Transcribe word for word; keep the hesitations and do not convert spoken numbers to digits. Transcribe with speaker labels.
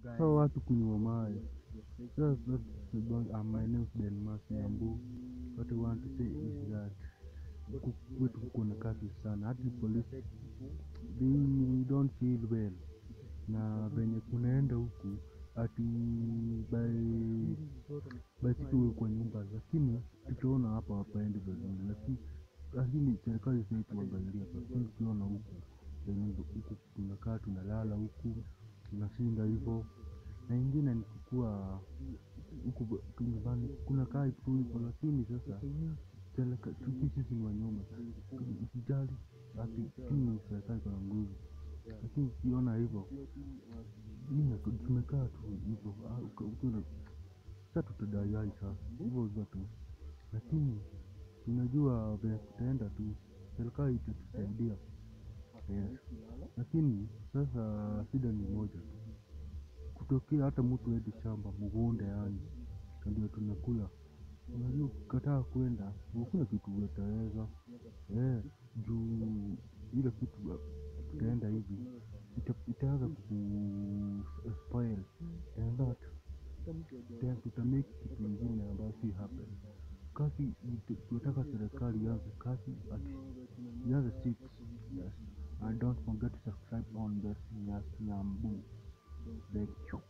Speaker 1: So watu kunywa maji. So that's about uh, my name is Mashnyambu. What I want to say is that kwetu kuna kazi sana. Hadi polisi they don't feel well. Na venye kunaenda huku ati by by siku kwa nyumba, lakini tukiona hapa hapaendi vizuri, lakini lakini serikali sasa tuangalia kwa sababu tukiona huku venye huku tunakaa tunalala huku tunashinda hivyo. Na ingine ni kukua huku nyumbani kuna kaa tu hivyo, lakini sasa serikali sisi ni wanyuma usijali ati kini serikali kwa nguvu, lakini ukiona hivyo mimi tumekaa tu hivyo ukiona sasa tutadai sasa hivyo hivyo tu, lakini tunajua vile tutaenda tu, serikali itatusaidia. Yes. Lakini sasa shida ni moja tu, kutokea hata mtu hadi shamba mgonde yani ndio tunakula. Unajua ukikataa kwenda hakuna kitu utaweza. Eh, juu ile kitu tutaenda hivi itaanza ku spoil and that then tutamake kitu ingine ambayo si happen. Kazi tunataka serikali ianze kazi ati ianze six. Yes. And don't forget to subscribe on the Mashnyambu. Thank you.